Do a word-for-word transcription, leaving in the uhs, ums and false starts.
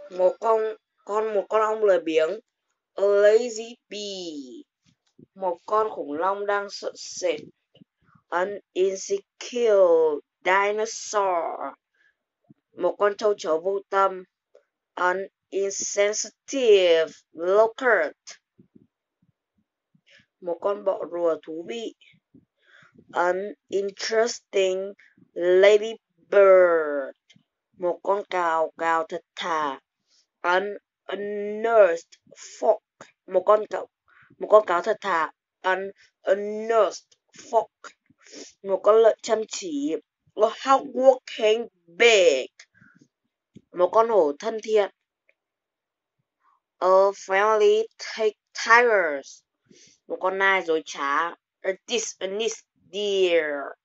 một con con một con ong lười biếng, a lazy bee, một con khủng long đang sợ sệt, an insecure dinosaur, một con châu chấu vô tâm, an insensitive locust, một con bọ rùa thú vị, an interesting ladybird, một con cào cào thật thà, an unearthed fox, một con cào một con cáo thật thà, an unearthed fox, một con lợn chăm chỉ, a hardworking pig, một con hổ thân thiện, a friendly tiger, một con nai dối trá, a dishonest deer.